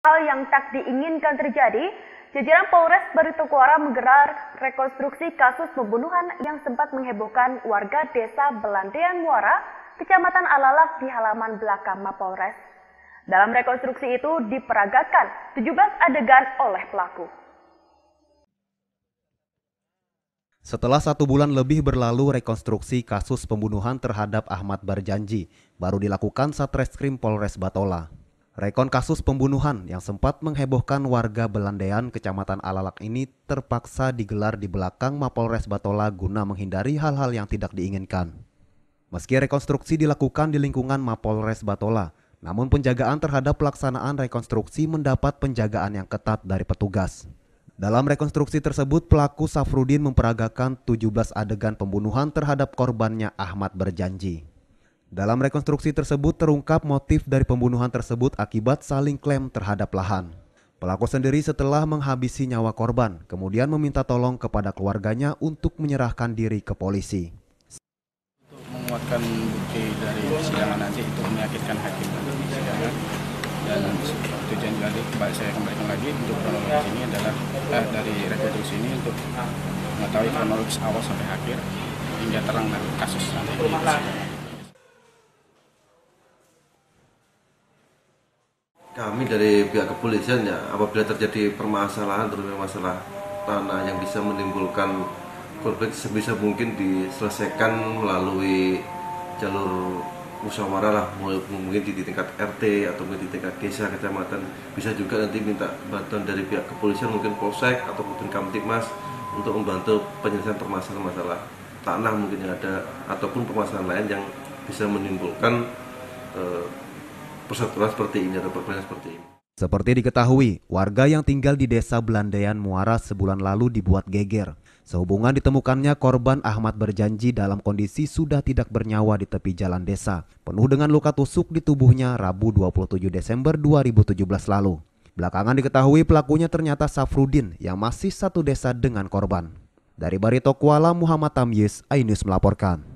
Hal yang tak diinginkan terjadi, jajaran Polres Baritokuala menggelar rekonstruksi kasus pembunuhan yang sempat menghebohkan warga desa Belandean Muara, Kecamatan Alalak di halaman belakang Mapolres. Dalam rekonstruksi itu diperagakan 17 adegan oleh pelaku. Setelah 1 bulan lebih berlalu, rekonstruksi kasus pembunuhan terhadap Ahmad Barjanji baru dilakukan Satreskrim Polres Batola. Rekon kasus pembunuhan yang sempat menghebohkan warga Belandean, Kecamatan Alalak ini terpaksa digelar di belakang Mapolres Batola guna menghindari hal-hal yang tidak diinginkan. Meski rekonstruksi dilakukan di lingkungan Mapolres Batola, namun penjagaan terhadap pelaksanaan rekonstruksi mendapat penjagaan yang ketat dari petugas. Dalam rekonstruksi tersebut, pelaku Safrudin memperagakan 17 adegan pembunuhan terhadap korbannya Ahmad Barjanji. Dalam rekonstruksi tersebut terungkap motif dari pembunuhan tersebut akibat saling klaim terhadap lahan. Pelaku sendiri setelah menghabisi nyawa korban, kemudian meminta tolong kepada keluarganya untuk menyerahkan diri ke polisi. Untuk menguatkan bukti dari persidangan nanti itu meyakinkan hakim nanti di persidangan. Dan tujuan dari saya kembalikan lagi untuk kronologis ini adalah dari rekonstruksi ini untuk mengetahui kronologis awal sampai akhir hingga terang dari kasus nanti di persidangan. Kami dari pihak kepolisian ya, apabila terjadi permasalahan terutama masalah tanah yang bisa menimbulkan konflik, sebisa mungkin diselesaikan melalui jalur musyawarah lah, mungkin di tingkat RT atau mungkin di tingkat desa, kecamatan. Bisa juga nanti minta bantuan dari pihak kepolisian, mungkin Polsek atau mungkin Kamtibmas untuk membantu penyelesaian permasalahan masalah tanah mungkin yang ada ataupun permasalahan lain yang bisa menimbulkan persatuan seperti ini atau perbedaan seperti ini. Seperti diketahui, warga yang tinggal di desa Belandean Muara sebulan lalu dibuat geger sehubungan ditemukannya korban Ahmad Barjanji dalam kondisi sudah tidak bernyawa di tepi jalan desa, penuh dengan luka tusuk di tubuhnya Rabu 27 Desember 2017 lalu. Belakangan diketahui pelakunya ternyata Safrudin yang masih satu desa dengan korban. Dari Baritokuala, Muhammad Tamyiz, iNews melaporkan.